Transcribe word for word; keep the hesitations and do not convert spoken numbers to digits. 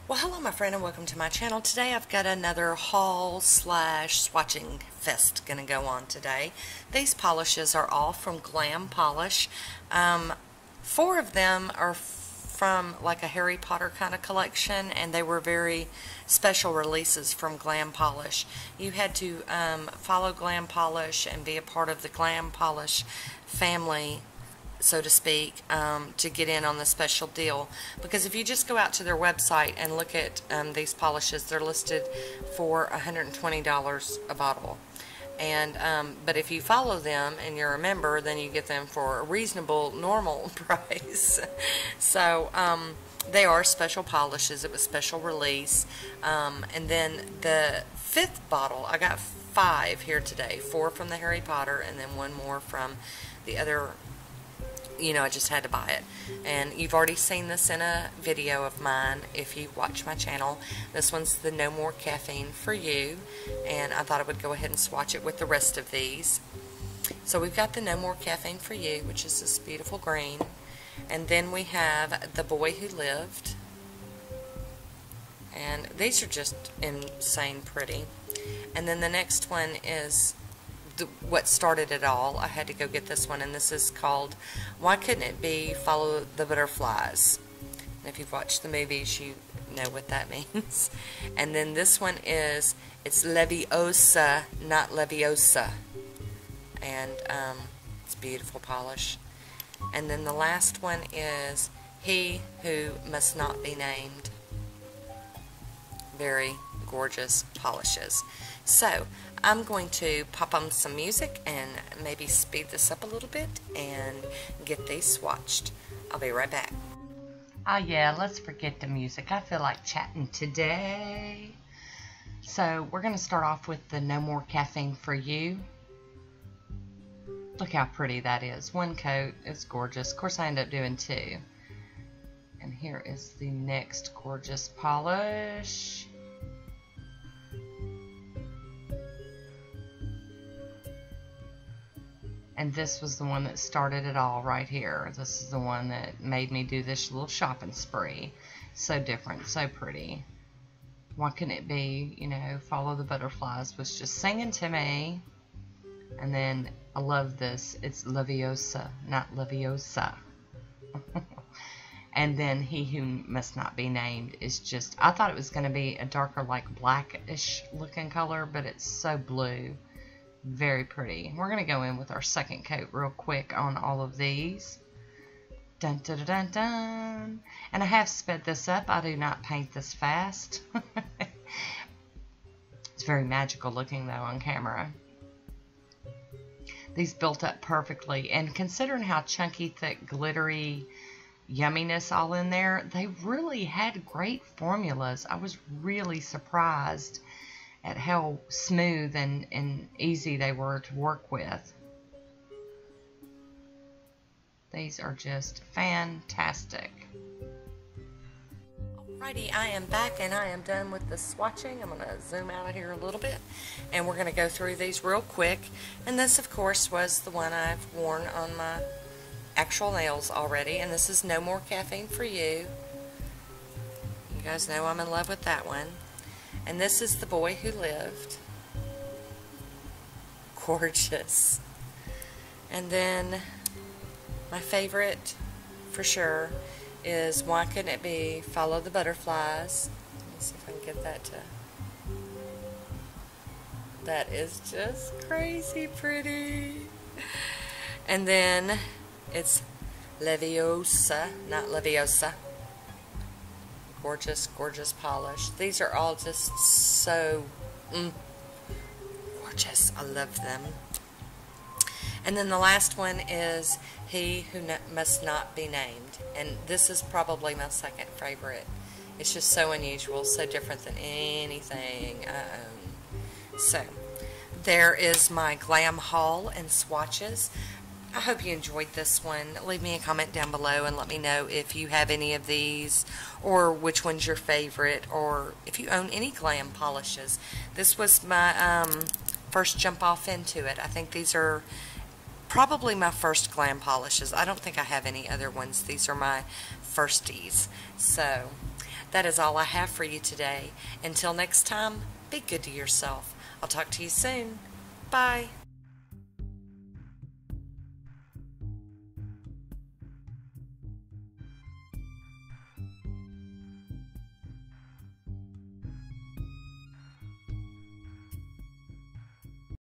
Well, hello my friend and welcome to my channel. Today I've got another haul slash swatching fest going to go on today. These polishes are all from Glam Polish. Um, four of them are from like a Harry Potter kind of collection, and they were very special releases from Glam Polish. You had to um, follow Glam Polish and be a part of the Glam Polish family, so to speak, um, to get in on the special deal. Because if you just go out to their website and look at um, these polishes, they're listed for one hundred twenty dollars a bottle. And um, but if you follow them and you're a member, then you get them for a reasonable, normal price. So um, they are special polishes. It was special release. Um, and then the fifth bottle, I got five here today. Four from the Harry Potter, and then one more from the other. You know, I just had to buy it. And you've already seen this in a video of mine if you watch my channel. This one's the No More Caffeine for You, and I thought I would go ahead and swatch it with the rest of these. So we've got the No More Caffeine for You, which is this beautiful green, and then we have The Boy Who Lived, and these are just insane pretty. And then the next one is The, what started it all. I had to go get this one, and this is called Why Couldn't It Be Follow the Butterflies. And if you've watched the movies, you know what that means. And then this one is, it's Leviosa, not Leviosa. And um, it's beautiful polish. And then the last one is He Who Must Not Be Named. Very gorgeous polishes. So I'm going to pop on some music and maybe speed this up a little bit and get these swatched. I'll be right back. Oh yeah, let's forget the music. I feel like chatting today. So we're going to start off with the No More Caffeine for You. Look how pretty that is. One coat is gorgeous. Of course I end up doing two. And here is the next gorgeous polish. And this was the one that started it all right here. This is the one that made me do this little shopping spree. So different, so pretty. What can it be? You know, Follow the Butterflies was just singing to me. And then I love this. It's Leviosa, not Leviosa. And then He Who Must Not Be Named is just, I thought it was going to be a darker, like blackish looking color, but it's so blue. Very pretty. We're going to go in with our second coat real quick on all of these. Dun, dun, dun, dun, dun. And I have sped this up. I do not paint this fast. It's very magical looking though on camera. These built up perfectly, and considering how chunky, thick, glittery yumminess all in there, they really had great formulas. I was really surprised at how smooth and, and easy they were to work with. These are just fantastic. Alrighty, I am back and I am done with the swatching. I'm going to zoom out of here a little bit, and we're going to go through these real quick. And this, of course, was the one I've worn on my actual nails already, and this is No More Caffeine for You. You guys know I'm in love with that one. And this is The Boy Who Lived. Gorgeous. And then my favorite for sure is Why Couldn't It Be Follow the Butterflies. Let me see if I can get that to... That is just crazy pretty. And then it's Leviosa, not Leviosa. Gorgeous, gorgeous polish. These are all just so mm, gorgeous. I love them. And then the last one is He Who Must Not Be Named. And this is probably my second favorite. It's just so unusual, so different than anything I own. So, there is my Glam haul and swatches. I hope you enjoyed this one. Leave me a comment down below and let me know if you have any of these, or which one's your favorite, or if you own any Glam polishes. This was my um, first jump off into it. I think these are probably my first Glam polishes. I don't think I have any other ones. These are my firsties. So That is all I have for you today. Until next time, be good to yourself. I'll talk to you soon. Bye.